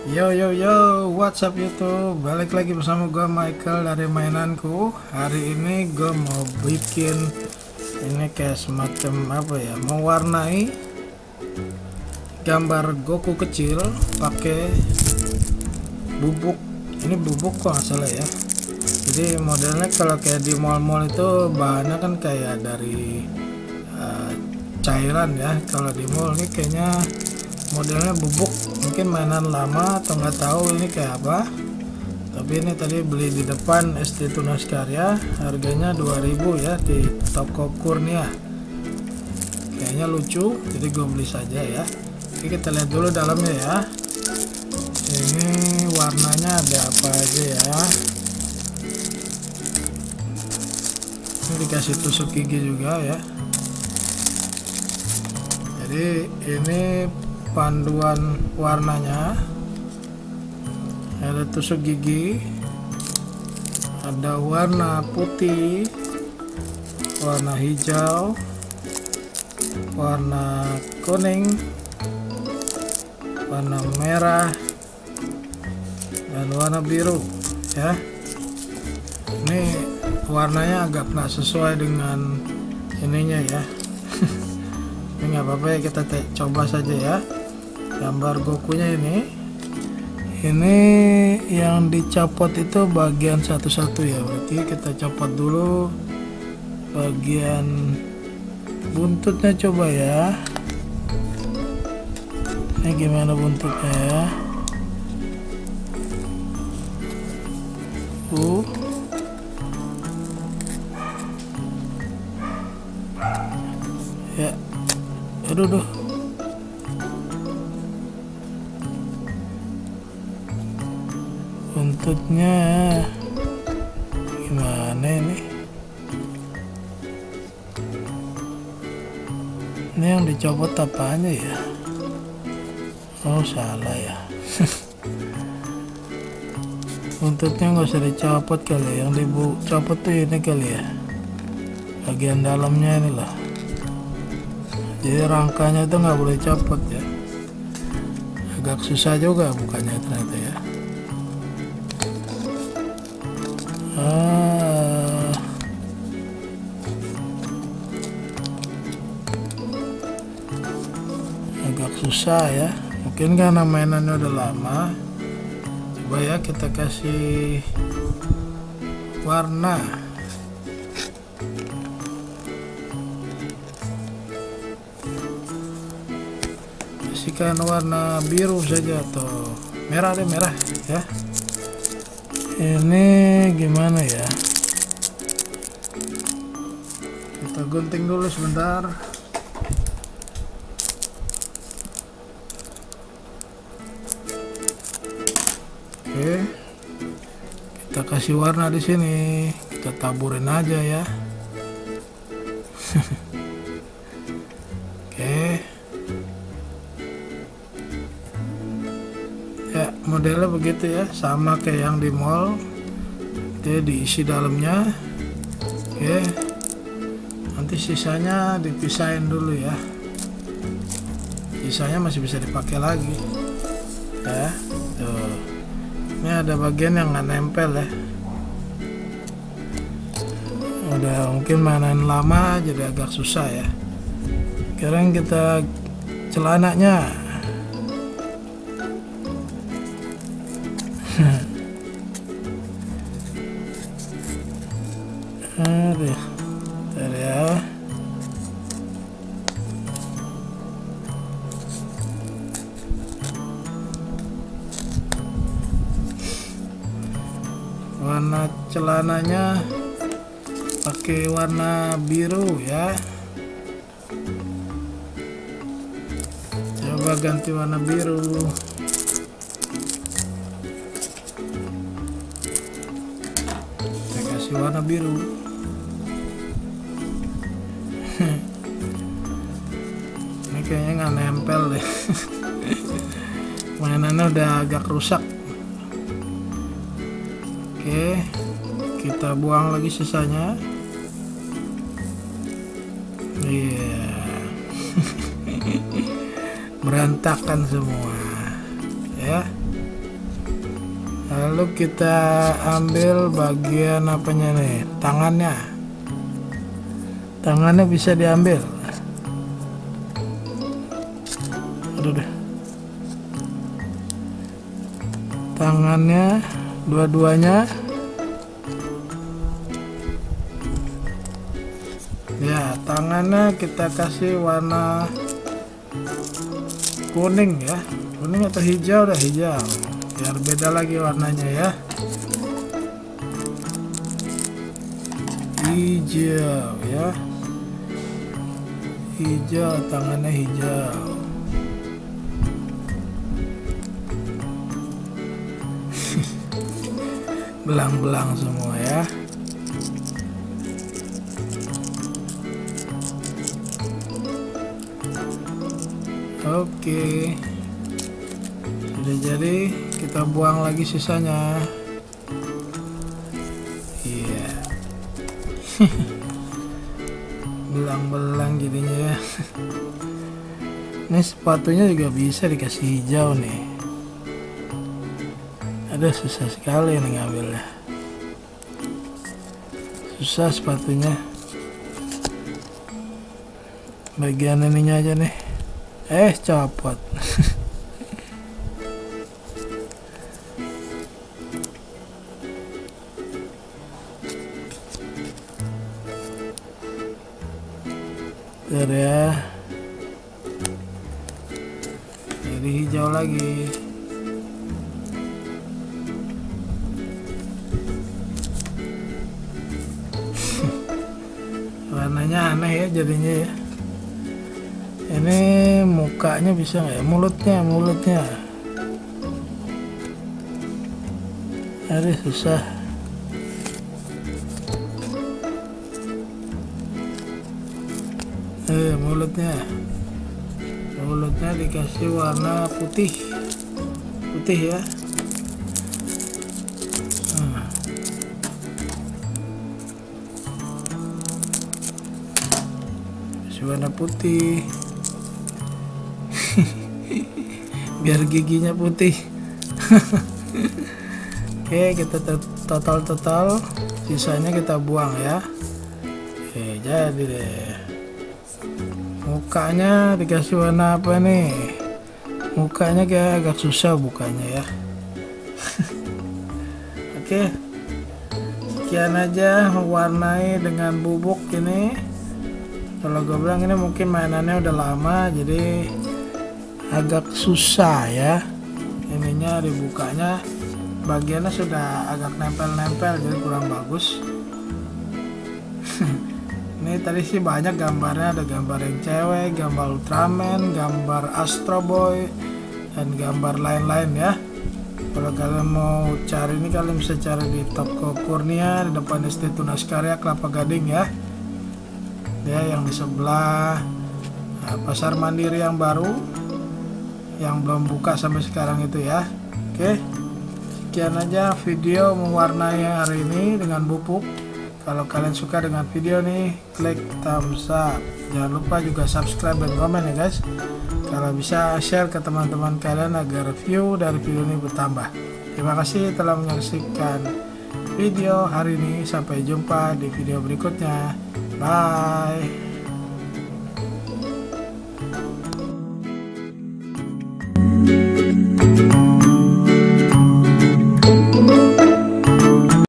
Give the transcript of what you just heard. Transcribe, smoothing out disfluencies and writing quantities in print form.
Yo yo yo, what's up YouTube? Balik lagi bersama gue Michael dari mainanku. Hari ini gue mau bikin ini kayak semacam apa ya? Mewarnai gambar Goku kecil pakai bubuk. Ini bubuk kok nggak salah ya. Jadi modelnya kalau kayak di mall-mall itu bahannya kan kayak dari cairan ya. Kalau di mall ini kayaknya modelnya bubuk, mungkin mainan lama atau nggak tahu ini kayak apa. Tapi ini tadi beli di depan SD Tunas Karya, harganya 2000 ya di toko Kurnia. Kayaknya lucu, jadi gue beli saja ya. Oke, kita lihat dulu dalamnya ya. Ini warnanya ada apa aja ya. Ini dikasih tusuk gigi juga ya. Jadi ini panduan warnanya, ada tusuk gigi, ada warna putih, warna hijau, warna kuning, warna merah, dan warna biru ya. Ini warnanya agak nggak sesuai dengan ininya ya. Ini nggak apa-apa ya, kita coba saja ya. Gambar Gokunya ini yang dicopot itu bagian satu-satu ya. Berarti kita copot dulu bagian buntutnya, coba ya. Ini gimana buntutnya ya. Ya, aduh. Buntutnya gimana ini? Ini yang dicopot apanya ya? Oh, salah ya. Buntutnya nggak usah dicopot kali, yang dicopot tuh ini kali ya, bagian dalamnya inilah. Jadi rangkanya itu nggak boleh copot ya. Agak susah juga bukannya ternyata ya. Agak susah ya, mungkin karena mainannya udah lama. Coba ya kita kasih warna. Kasihkan warna biru saja atau merah deh, merah ya. Ini gimana ya, kita gunting dulu sebentar. Oke, kita kasih warna di sini, kita taburin aja ya. Oke ya, modelnya begitu ya, sama kayak yang di mall. Dia diisi dalamnya. Oke, nanti sisanya dipisahin dulu ya, sisanya masih bisa dipakai lagi ya. Tuh, ini ada bagian yang nggak nempel ya, udah mungkin mainan lama jadi agak susah ya. Sekarang kita celananya. Aduh, bentar ya. Warna celananya pakai warna biru ya. Coba ganti warna biru. Saya kasih warna biru. Ini kayaknya nggak nempel deh. Mainannya udah agak rusak. Oke, kita buang lagi sisanya. Iya. Berantakan semua ya. Lalu kita ambil bagian apanya nih, tangannya bisa diambil. Aduh deh. Tangannya dua-duanya ya, tangannya kita kasih warna kuning ya, kuning atau hijau, dah hijau biar beda lagi warnanya ya. Hijau ya, hijau, tangannya hijau. Belang-belang semua ya. Oke, sudah jadi, kita buang lagi sisanya. Iya. Belang-belang jadinya ya. Ini sepatunya juga bisa dikasih hijau nih. Ada susah sekali nih ngambilnya. Susah sepatunya. Bagian ininya aja nih. Copot. Tuh ya. Jadi hijau lagi. Warnanya aneh ya jadinya ya. Ini mukanya bisa nggak ya? Mulutnya ada susah. Mulutnya dikasih warna putih ya. Kasih warna putih. Biar giginya putih. Oke, kita total sisanya kita buang ya. Oke, jadi deh. Mukanya dikasih warna apa nih? Mukanya kayak agak susah bukanya ya. Oke, sekian aja mewarnai dengan bubuk ini. Kalau gue bilang ini mungkin mainannya udah lama, jadi agak susah ya. Ininya dibukanya, bagiannya sudah agak nempel-nempel, jadi kurang bagus. Ini tadi sih banyak gambarnya, ada gambar yang cewek, gambar Ultraman, gambar Astro Boy, dan gambar lain-lain ya. Kalau kalian mau cari ini, kalian bisa cari di Toko Kurnia di depan SD Tunas Karya Kelapa Gading ya. Ya, yang di sebelah Pasar Mandiri yang baru, yang belum buka sampai sekarang itu ya. Oke, sekian aja video mewarnai hari ini dengan bubuk. Kalau kalian suka dengan video nih, klik thumbs up. Jangan lupa juga subscribe dan komen ya guys. Kalau bisa share ke teman-teman kalian agar view dari video ini bertambah. Terima kasih telah menyaksikan video hari ini. Sampai jumpa di video berikutnya. Bye.